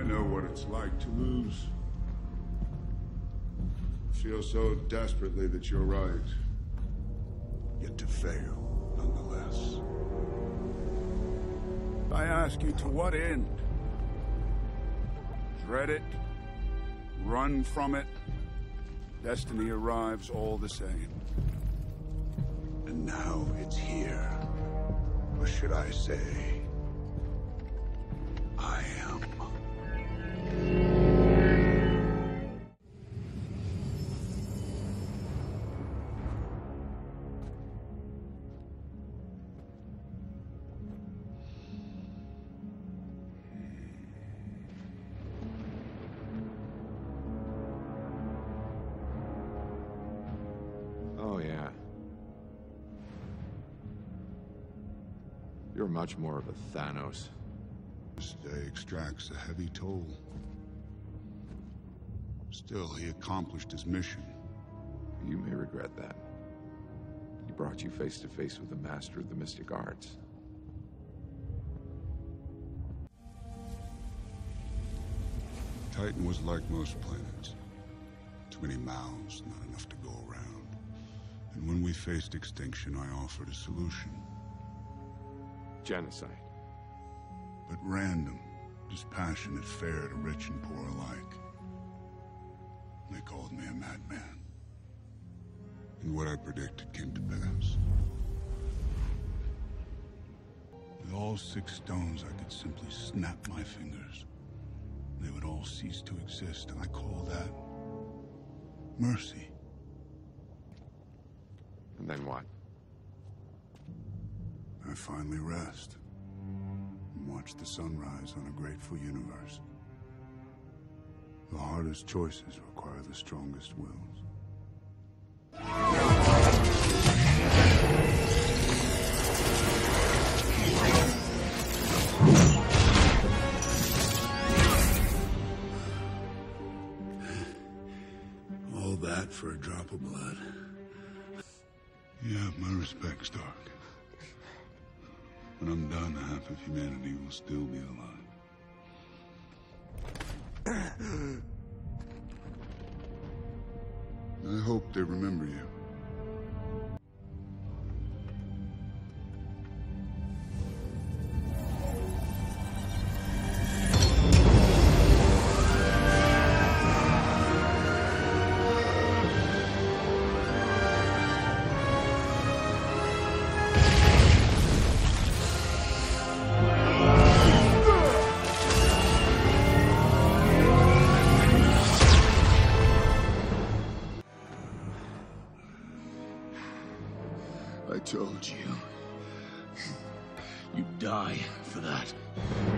know what it's like to lose. Feel so desperately that you're right, yet to fail nonetheless. I ask you, to what end? Dread it? Run from it? Destiny arrives all the same. And now it's here. Or should I say, I am. Oh, yeah. You're much more of a Thanos. This day extracts a heavy toll. Still, he accomplished his mission. You may regret that. He brought you face to face with the master of the mystic arts. Titan was like most planets. Too many mouths, not enough to go around. And when we faced extinction, I offered a solution. Genocide. But random, dispassionate, fair to rich and poor alike. They called me a madman. And what I predicted came to pass. With all 6 stones, I could simply snap my fingers. They would all cease to exist, and I call that mercy. And then what? I finally rest and watch the sunrise on a grateful universe. The hardest choices require the strongest wills. All that for a drop of blood. You have my respect, Stark. When I'm done, half of humanity will still be alive. I hope they remember you. I told you. You'd die for that.